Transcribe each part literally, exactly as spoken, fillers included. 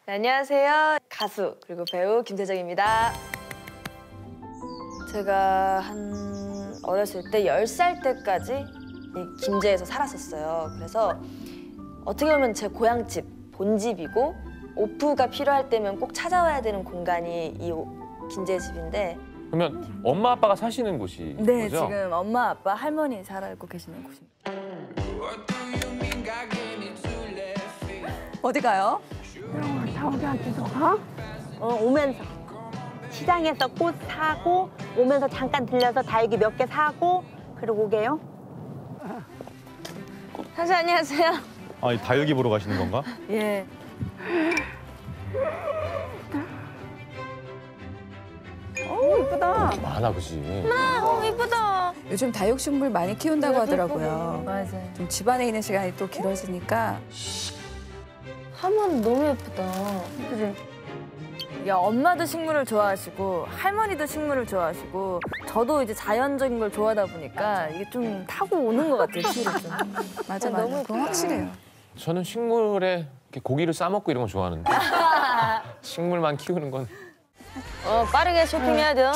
네, 안녕하세요. 가수 그리고 배우 김태정입니다. 제가 한 어렸을 때 열 살 때까지 이 김제에서 살았었어요. 그래서 어떻게 보면 제 고향집, 본집이고 오프가 필요할 때면 꼭 찾아와야 되는 공간이 이 김제 집인데. 그러면 엄마 아빠가 사시는 곳이 네, 거죠? 지금 엄마, 아빠, 할머니 살고 계시는 곳입니다. 어디 가요? 사오기한테서 가? 어, 오면서 시장에서 꽃 사고 오면서 잠깐 들려서 다육이 몇 개 사고 그리고 오게요. 선생님 안녕하세요. 아, 이 다육이 보러 가시는 건가? 예. 오, 이쁘다. 많아, 그지? 어 이쁘다. 요즘 다육식물 많이 키운다고 하더라고요. 맞아요. 좀 집안에 있는 시간이 또 길어지니까. 하모니 너무 예쁘다. 그래. 야, 엄마도 식물을 좋아하시고 할머니도 식물을 좋아하시고 저도 이제 자연적인 걸 좋아하다 보니까 이게 좀 타고 오는 것 같아요, 피를 좀. 맞아, 맞아. 그건 확실해요. 저는 식물에 이렇게 고기를 싸먹고 이런 거 좋아하는데 식물만 키우는 건 어 빠르게 쇼핑해야 돼요.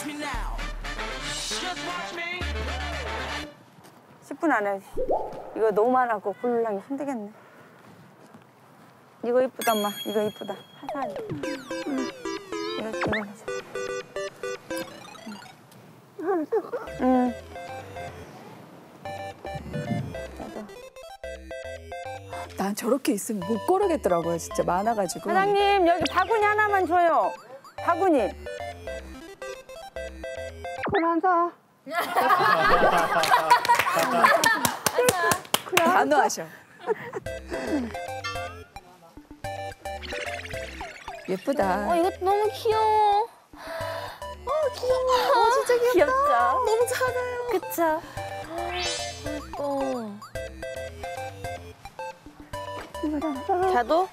십 분 안에 이거 너무 많아고 고르려니 힘들겠네. 이거 이쁘다, 엄마. 이거 이쁘다. 화사하네. 응. 이거, 이거 사자. 응. 나도. 난 저렇게 있으면 못 고르겠더라고요, 진짜 많아가지고. 사장님, 여기 바구니 하나만 줘요. 바구니. 그러자. 단호하셔. 예쁘다. 어 이것도 너무 귀여워. 어 귀여워. 어 진짜 귀엽다. 귀엽죠? 너무 작아요. 그쵸? 예뻐. 자도?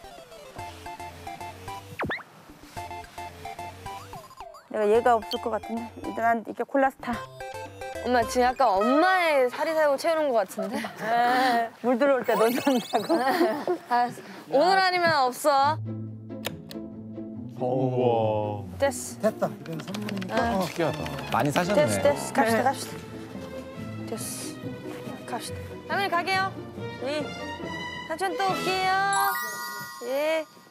내가 얘가 없을 것 같은데. 난 이렇게 골라서 타. 엄마 지금 약간 엄마의 사리사욕 채우는 것 같은데? 물 들어올 때 넣는다고. 알았어. 오늘 아니면 없어. 우와. 됐어. 됐다. 이건 선물이니까. 어. 특이하다. 많이 사셨네. 됐어, 됐어. 갑시다, 갑시다. 됐어. 갑시다. 할머니 가게요. 예. 삼촌 또 올게요. 예.